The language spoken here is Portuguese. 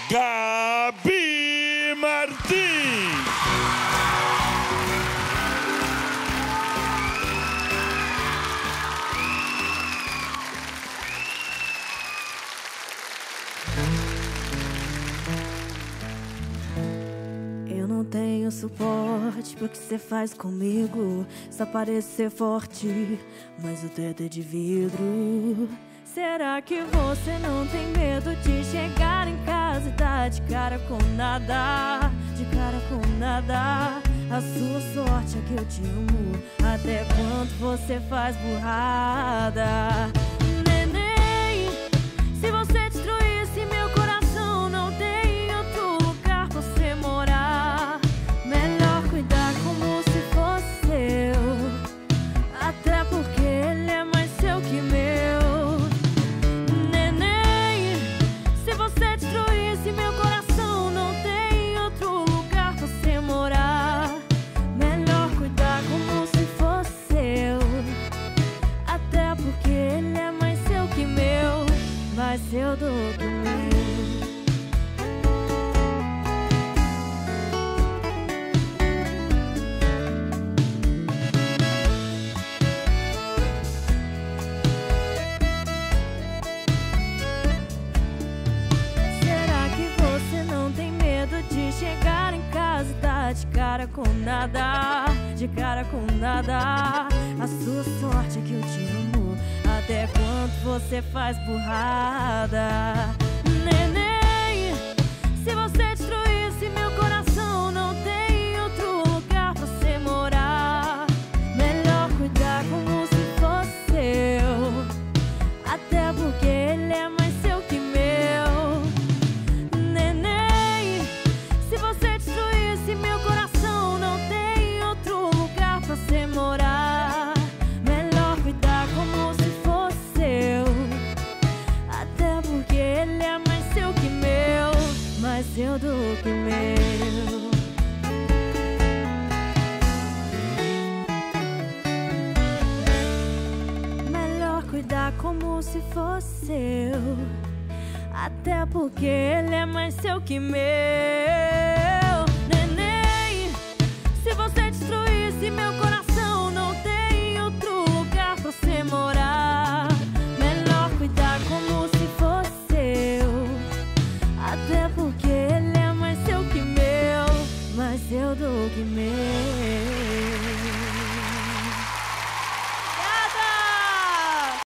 Gabi Martins. Eu não tenho suporte pro que cê faz comigo. Só parece ser forte, mas o teto é de vidro. Será que você não tem medo de chegar em casa e dar de cara com nada? De cara com nada. A sua sorte é que eu te amo. Até quanto você faz burrada. Neném, se você destruísse meu coração, não tem outro lugar pra você morar. Melhor cuidar como se fosse seu. Até porque ele é mais seu que meu. Neném, se você destruísse meu coração, não tem outro lugar pra você morar. Melhor cuidar como se fosse seu. Até porque ele é mais seu que meu. Mais seu do que o meu. Será que você não tem medo de chegar em casa e dar de cara com nada? De cara com nada. A sua sorte é que eu te amo. Até quanto você faz burrada. Neném, se você destruísse meu coração, não tem outro lugar pra você morar. Melhor cuidar como se fosse seu. Até porque ele é mais seu que meu. Neném, se você destruísse meu coração, não tem outro lugar pra você morar. Melhor cuidar como se fosse seu. Até porque ele é mais seu que meu. Mais seu do que meu. Melhor cuidar como se fosse seu. Até porque ele é mais seu que meu. Neném, se você destruísse meu coração, não tem outro lugar pra você morar.